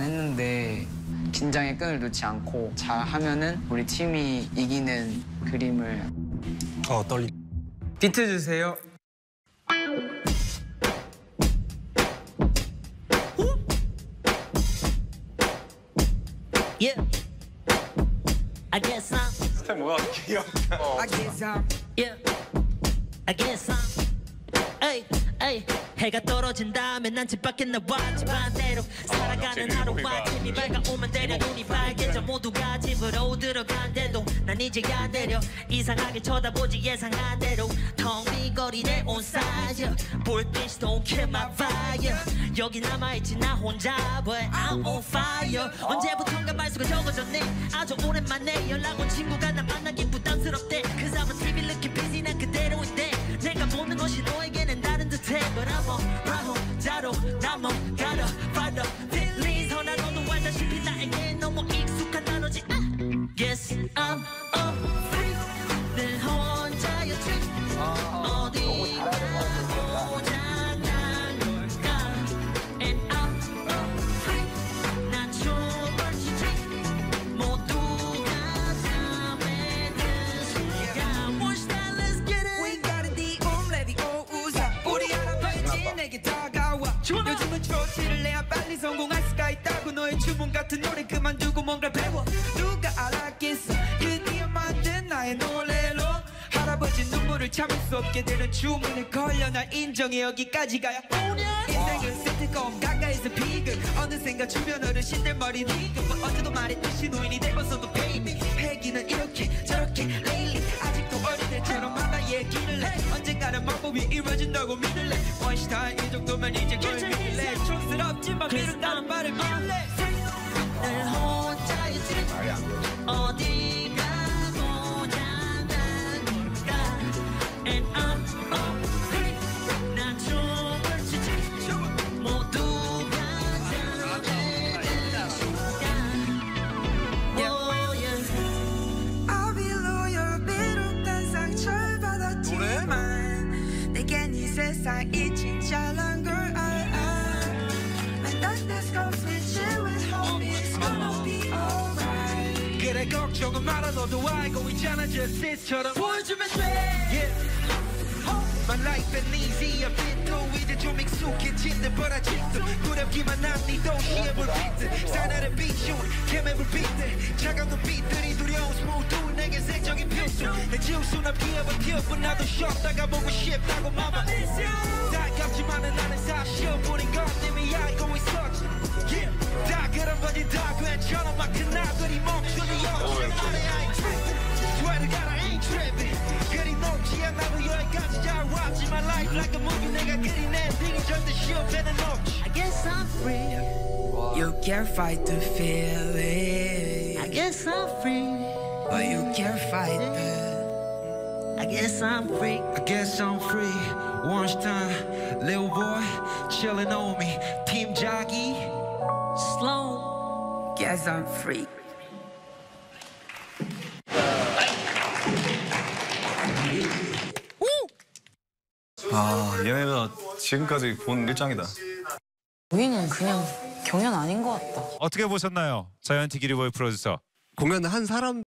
했는데 긴장의 끈을 놓지 않고 잘 하면은 우리 팀이 이기는 그림을. 떨리. 비트 주세요. Yeah. I guess I'm. 스텝 뭐야? 귀엽다. I guess I'm. Yeah. I guess I'm. Hey, hey. 해가 떨어진 다음에 난 집 밖에 나와 집안대로 살아가는 하루와 팀이 밝아오면 때려 눈이 빨개져 모두가 집으로 들어간대도 난 이제야 내려 이상하게 쳐다보지 예상한 대로 텅 빈 거리 내 온 사이즈 불빛이 don't kill my fire 여기 남아있지 나 혼자 but I'm on fire 언제부턴가 말수가 적어졌네 아주 오랜만에 연락 온 친구가 나 만나기 부담스럽대 Cause I'm a TV looking busy 난 그대로인데 내가 보는 것이 너에게는 다른 듯해 But I'm on my 혼자로 넘어가려 find the feelings 허나 너도 알다시피 나에게 너무 익숙한 단어지 Yes I'm a freak 늘 혼자였지 어디가 고장난 걸까 And I'm a freak 난 초벌치지 모두가 잠에 든 시간 Watch that let's get it We got it 디옴 레디오 우사 우리 알아봐야지 내게 다가와 요즘은 좋지를 내야 빨리 성공할 수가 있다고 너의 주문 같은 노래 그만두고 뭔가 배워 누가 알았겠어 드디어 만든 나의 노래로 할아버지 눈물을 참을 수 없게 되는 주문을 걸려 날 인정해 여기까지 가야 인생은 세트콤 가까이서 비극 어느샌가 주변 어르신들 머리 리그 뭐 언제도 말했듯이 노인이 돼버서도 baby 패기는 이렇게 저렇게 lately 아직도 어린애처럼 하나 얘기를 해 언젠가는 방법이 이루어진다고 믿을래 원시타임 이 정도면 이제 거의 믿을래 촌스럽지만 미룬다는 말을 믿을래 늘 혼자였지 어디가 고장난 걸까 And I'm a freak 난 춤을 추지 모두가 잠에 든 시간 Oh yeah I'll be loyal 비롯한 상처를 받았지만 내겐 이 세상이 진짜란 걸 알아 When darkness comes with you and home it's gonna be alright 그래 걱정은 말아 너도 알고 있잖아 just it처럼 보여주면 돼 yeah. My life ain't easy a bit though 이제 좀 익숙해진 듯 but 아직도 두렵기만 한 네 도시의 불빛들 사나를 비추는 캠의 불빛들 차가운 눈빛들이 두려운 스모두 내게 색적인 필수 내 지울 순 없기에 버텨본 나도 쉬었다가 보고 싶다고 mama 다갑지만은 나는 사실 뿐인 건 이미 알고 있었지 yeah. 다 그런 거지 다 괜찮아 막 그날들이 멈추는 영원만에 I ain't tripping Swear to God I ain't tripping 그리 높지 않아도 여기까지 잘 왔지 My life like a movie 내가 그린 엔딩이 절대 실패는 없지 I guess I'm free You can't fight the feeling I guess I'm free But you can't fight it I guess I'm free I guess I'm free Lunchtime Little boy Chillin' on me Team Jockey Slow Guess I'm free 얘네가 지금까지 본 일장이다. 우리는 그냥 경연 아닌 것 같다. 어떻게 보셨나요? 자이언티 기리보이 프로듀서. 공연을 한 사람